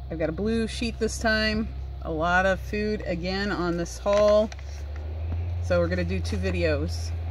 I've got a blue sheet this time. A lot of food again on this haul. So we're gonna do 2 videos.